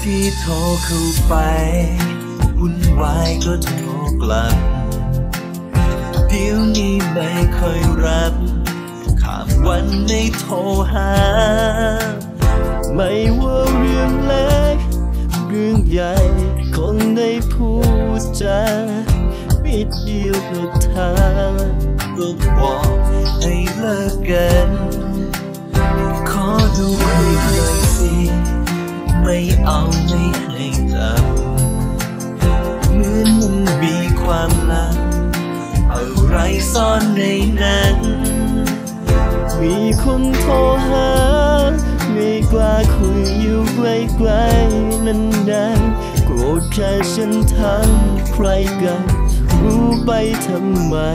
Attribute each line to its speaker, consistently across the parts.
Speaker 1: ที่โทรเข้าไปวุ่นวายก็โทรกลับเดี๋ยวนี้ไม่ค่อยรับข้ามวันไม่โทรหาไม่ว่าเรื่องเล็กเรื่องใหญ่คงได้พูดจาปิดเดียวกับเธอก็บอกให้เลิกกันขอดูคุยหน่อยสิไม่เอาไม่ให้จับเหมือนมันมีความลับอะไรซ่อนในนั้นมีคนโทรหาไม่กล้าคุยอยู่ใกล้ๆนานๆโกรธแค่ฉันทำใครกันรู้ไปทำไม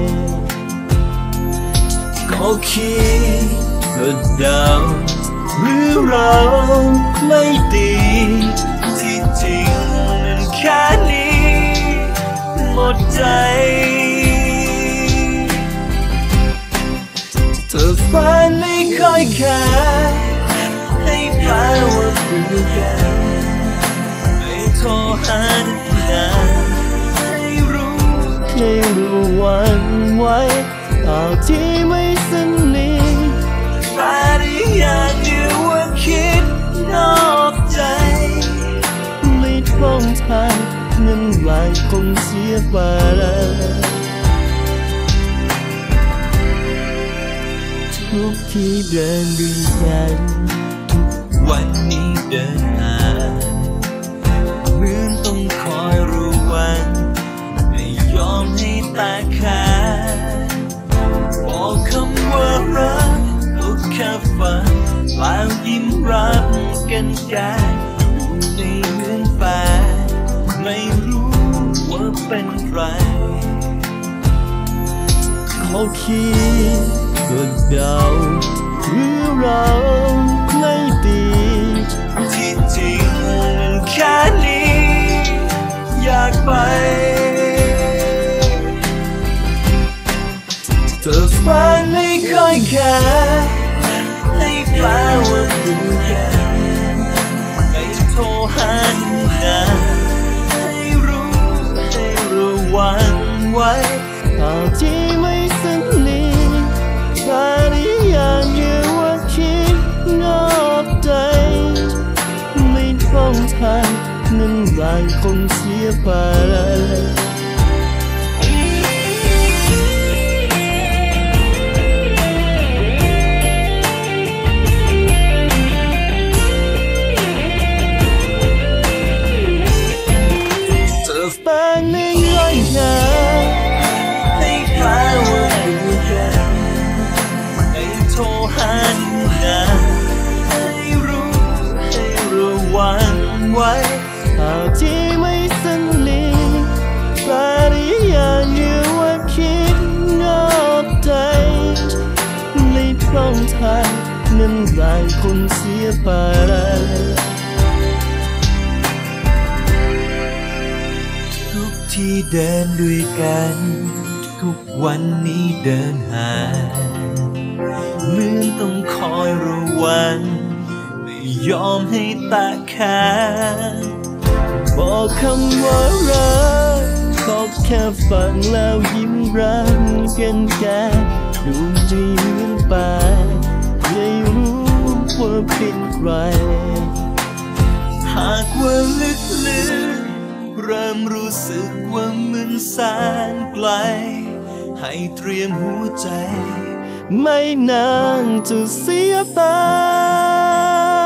Speaker 1: ก็คิดก็เดาหรือเราไม่ดีที่จริงมันแค่นี้หมดใจเธอฝันไม่ค่อยแค่ให้แปลว่าเบื่อกันไม่โทรหานานให้รู้วันไว้เอาที่ไม่สนิทแต่ได้อย่างเดียวว่าคิดนอกใจไม่ต้องทางเงินหลายคงเสียไปทุกที่เดินด้วยกันทุกวันนี้เดินห่างเหมือนต้องคอยระวังไม่ยอมให้ตาขาดบอกคำว่ารักก็แค่ฟังแล้วยิ้มรับกันกันดูในเหมือนแฟนไม่รู้ว่าเป็นใครเขาคิดก็เดาหรือเราไม่ดีที่จริงมันแค่นี้อยากไปเธอฝันไม่ค่อยแค่ให้แปลว่าเบื่อกันไม่โทรหานานให้รู้วันไว้เอาที่ไม่สนิทแต่ได้อย่างเดียวว่าคิดนอกใจไม่ต้องทางเงินหลายคงเสียไปฝันไม่ค่อยแค่ให้แปลว่าเบื่อกันไม่โทรหานานให้รู้วันไว้เอาที่ไม่สนิทแต่ได้อย่างเดียวว่าคิดนอกใจไม่ต้องทางนั้นหลายคนเสียไปที่เดินด้วยกันทุกวันนี้เดินห่างเหมือนต้องคอยระวังไม่ยอมให้ตาขาดบอกคำว่ารักก็แค่ฟังแล้วยิ้มรักกันแค่ดูดีเหมือนไปไม่รู้ว่าเป็นใครหากว่าลึกเริ่มรู้สึกว่ามันแสนไกลให้เตรียมหัวใจไม่นานจะเสียไป